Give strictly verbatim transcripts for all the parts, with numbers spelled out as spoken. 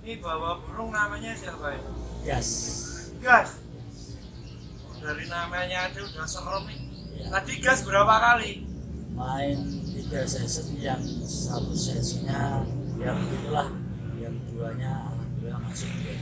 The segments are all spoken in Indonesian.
Ini bawa burung namanya siapa ya? Gas. Gas. Dari namanya aja udah serem nih. Ya. Tadi gas berapa kali? Main tiga season, yang satu sesinya ya begitulah, yang duanya alhamdulillah masuk dia.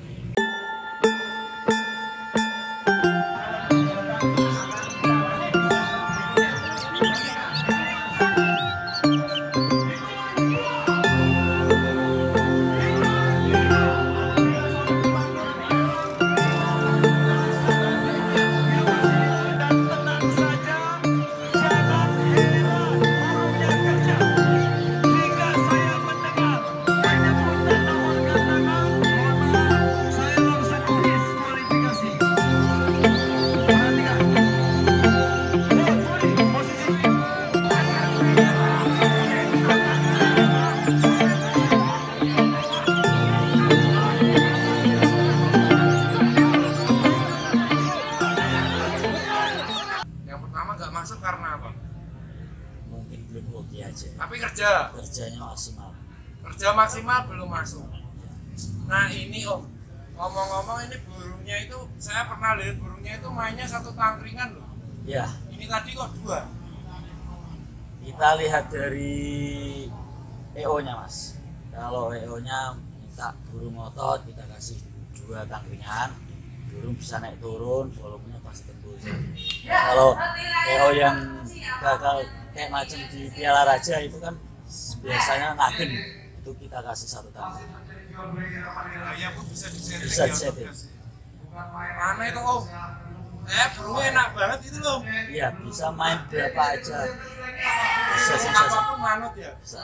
Masuk karena apa? Mungkin belum hoki aja. Tapi kerja? Kerjanya maksimal. Kerja maksimal belum masuk. Nah ini om, ngomong-ngomong ini burungnya itu, saya pernah lihat burungnya itu mainnya satu tangkringan loh. Ya. Ini tadi kok dua? Kita lihat dari E O-nya mas. Kalau E O-nya minta burung otot, kita kasih dua tangkringan. Burung bisa naik turun, volumenya pasti tembus. Kalau E O yang bakal kayak macam di Piala Raja itu kan biasanya nakin, itu kita kasih satu tangkringan. Ya pun bisa disetting. Bisa disetting. Mana itu om? Eh burungnya enak banget itu loh. Iya, bisa main berapa aja. Bisa sensasi. Apapun manut ya. Bisa.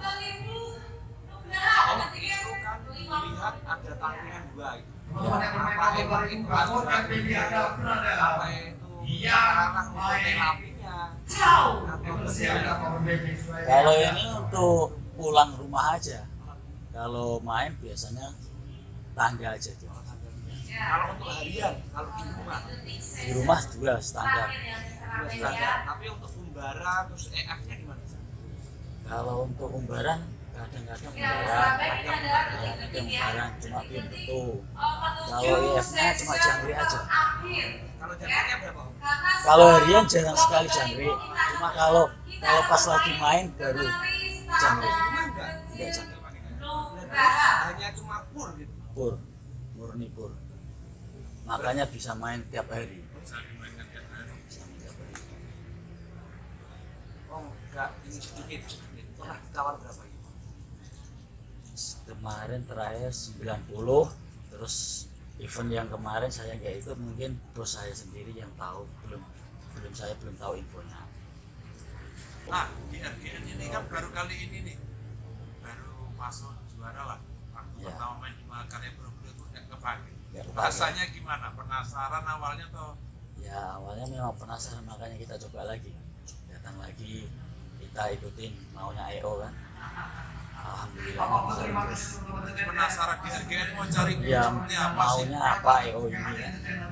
Om itu kan melihat ada tangkringan dua gitu. Ya. Apa emang itu apa itu arah untuk terapinya? Kalau ini untuk pulang rumah aja. Kalau main biasanya tangga aja tuh. Kalau untuk harian, kalau di rumah? Di rumah dua standar. Dua standar. Tapi untuk umbara terus E F-nya gimana? Kalau untuk umbaran kadang-kadang umbaran, kadang umbaran cuma pintu. Kalau E F-nya cuma jangkrik aja. Kalau jangkriknya berapa? Kalau harian jarang sekali jangkrik. Cuma kalau kalau pas lagi main baru jangkrik. Enggak jangkrik. Hanya cuma pur gitu. Pur, murni pur. Makanya bisa main tiap hari. Bisa dimainkan tiap hari. Bisa main tiap hari. Oh enggak, ini sedikit. Pernah ditawar berapa gitu? Kemarin terakhir sembilan puluh, terus event yang kemarin saya nggak ikut, mungkin bos saya sendiri yang tahu, belum belum saya belum tahu infonya. Nah di R G N ini kan baru kali ini nih, baru masuk juara lah. Waktu ya. Pertama main di Karya Pro itu nggak kepake. Rasanya gimana? Penasaran awalnya toh? Ya awalnya memang penasaran, makanya kita coba lagi, datang lagi, kita ikutin maunya E O kan. Alhamdulillah bisa terus. Penasaran di R G N mau cari ya, apa maunya sih? apa E O ini kan.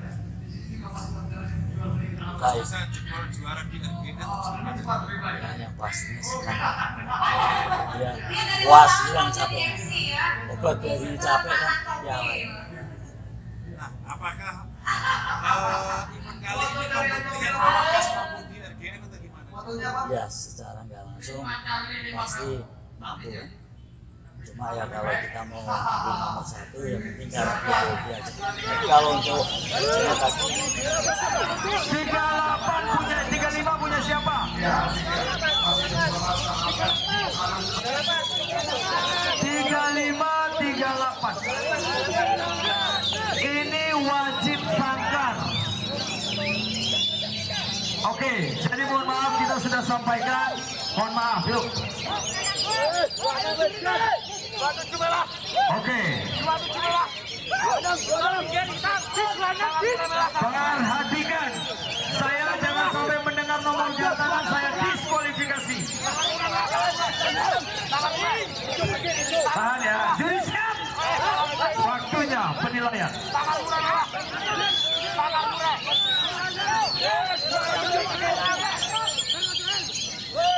Kalau bisa jebol juara di R G N ya, yang pastinya senang. Ya puas, hilang capek. Obat dari capek kan yang lain. Nah, apakah uh, event kali ini membuktikan bahwa Gas mampu di R G N atau gimana? Ya secara nggak langsung pasti mampu. Cuma ya kalau kita mau ambil nomor satu ya mungkin cara hobi aja. Tapi kalau untuk cetak tiga delapan punya tiga lima punya siapa? tiga lima tiga delapan. Ini wajib sangkar. Oke, jadi mohon maaf kita sudah sampaikan. Mohon maaf, yuk. Oke. Perhatikan, saya jangan sampai mendengar nomor jam tangan saya diskualifikasi. Tahan ya, juri siap. Waktunya penilaian.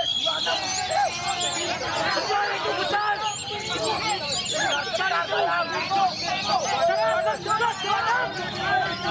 Jangan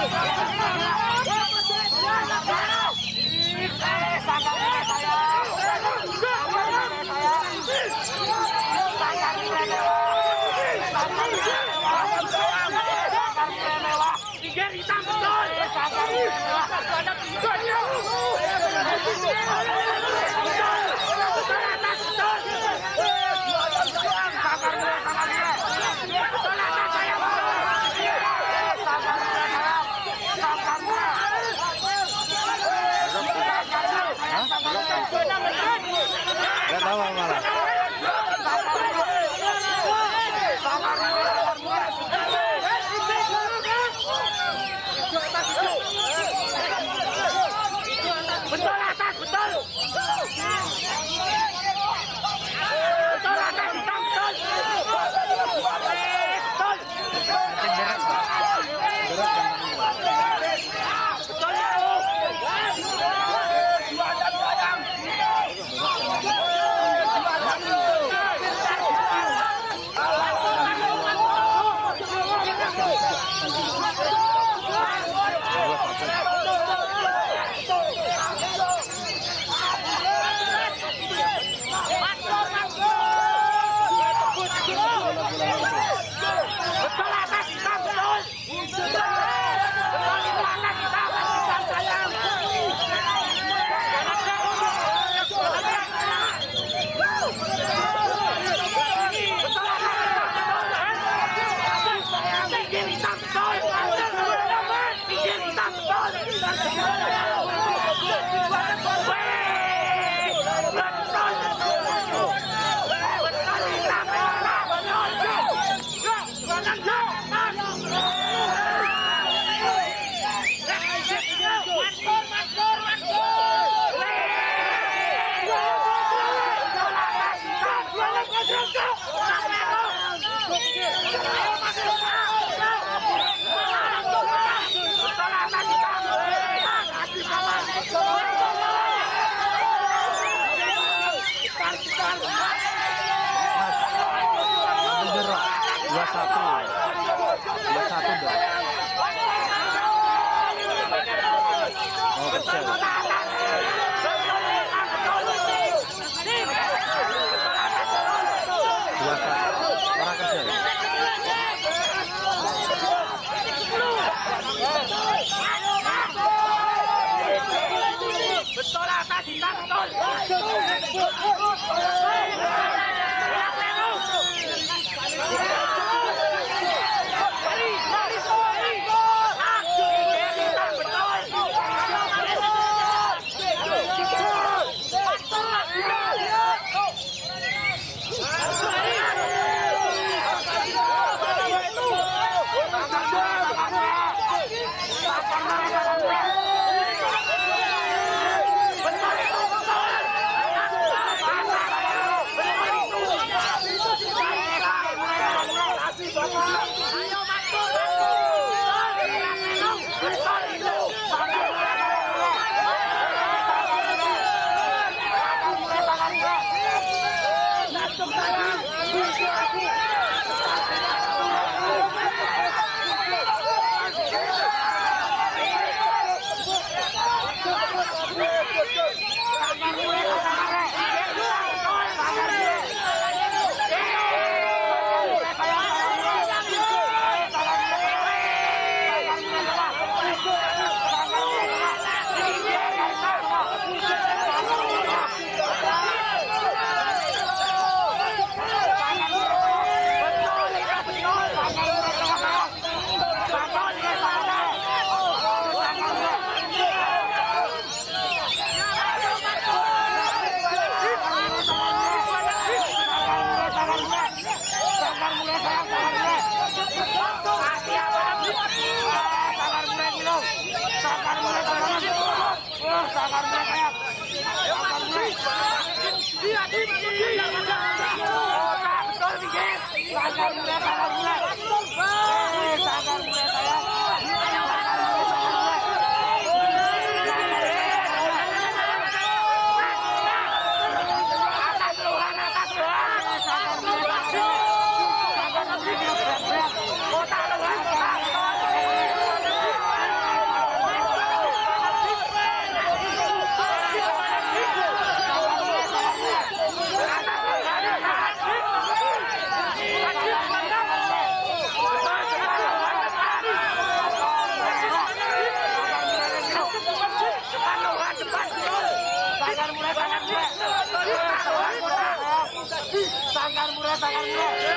Gak tahu malah. Betul atas, betul. Betul atas, hitam, betul. dua satu dua satu dong. Oh, kecil. dua satu orang kecil. Betul atas hitam, betul. Betul.